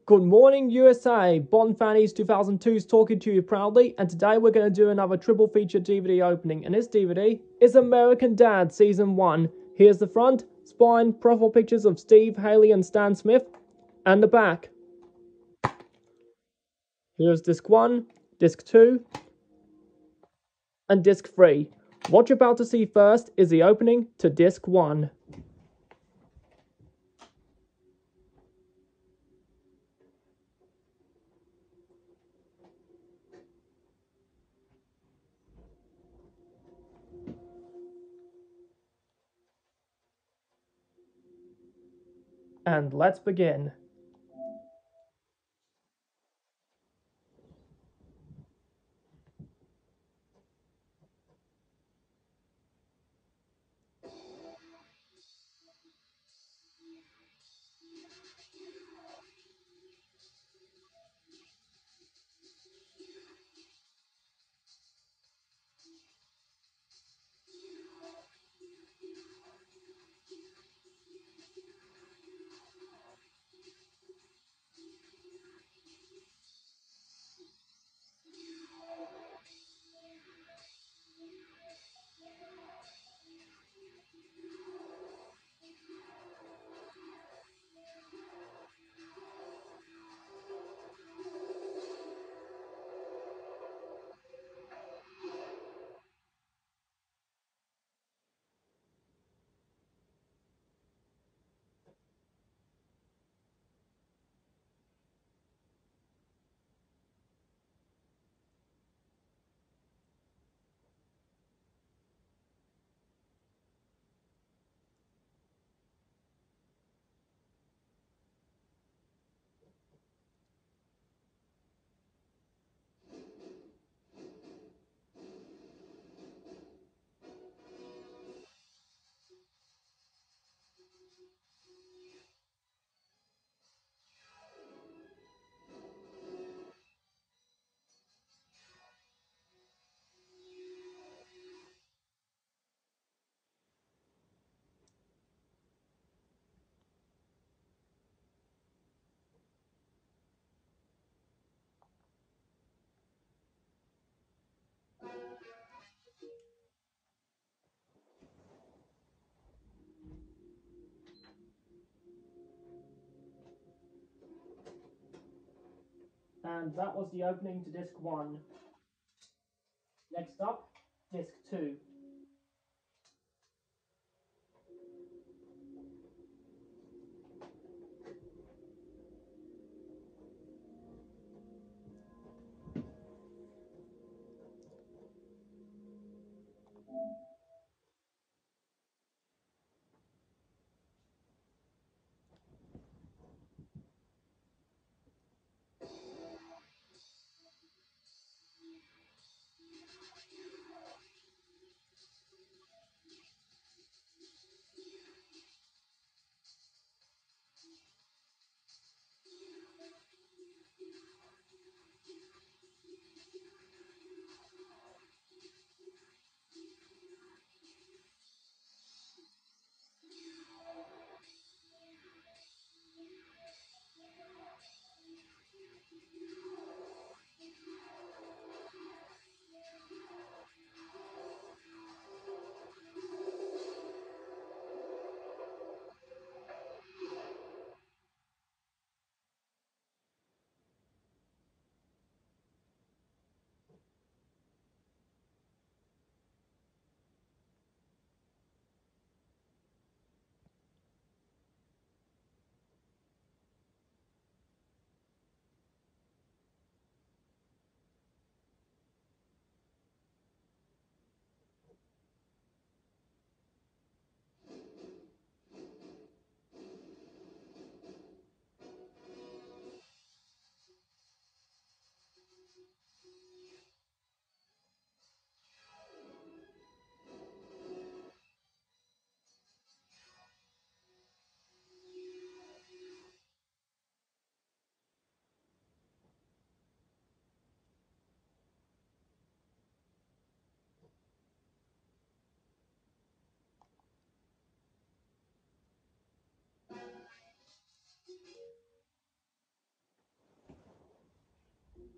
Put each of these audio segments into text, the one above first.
Good morning, USA! Bond Fannies 2002 is talking to you proudly, and today we're going to do another triple feature DVD opening, and this DVD is American Dad Season 1. Here's the front, spine, profile pictures of Steve, Haley, and Stan Smith, and the back. Here's Disc 1, Disc 2, and Disc 3. What you're about to see first is the opening to Disc 1. And let's begin. And that was the opening to Disc 1. Next up, Disc 2.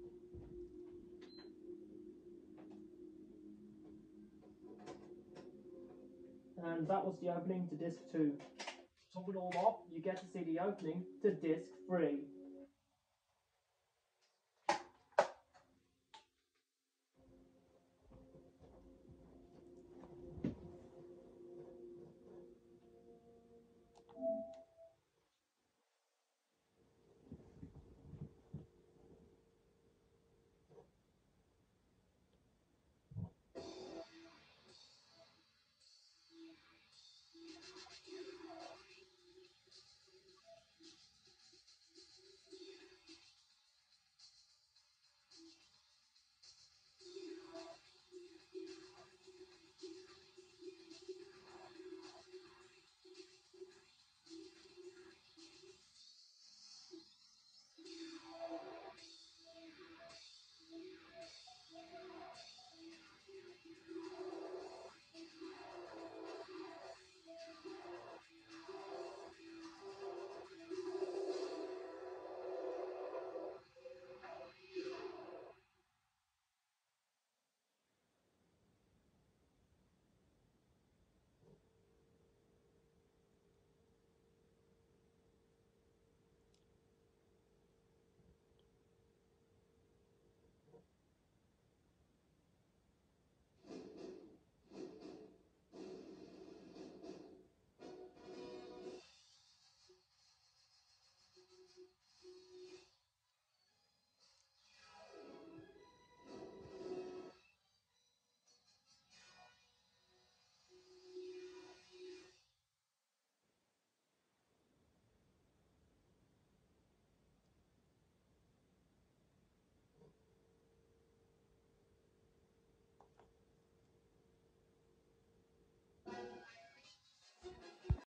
And that was the opening to disc 2. Top it all off, you get to see the opening to disc 3.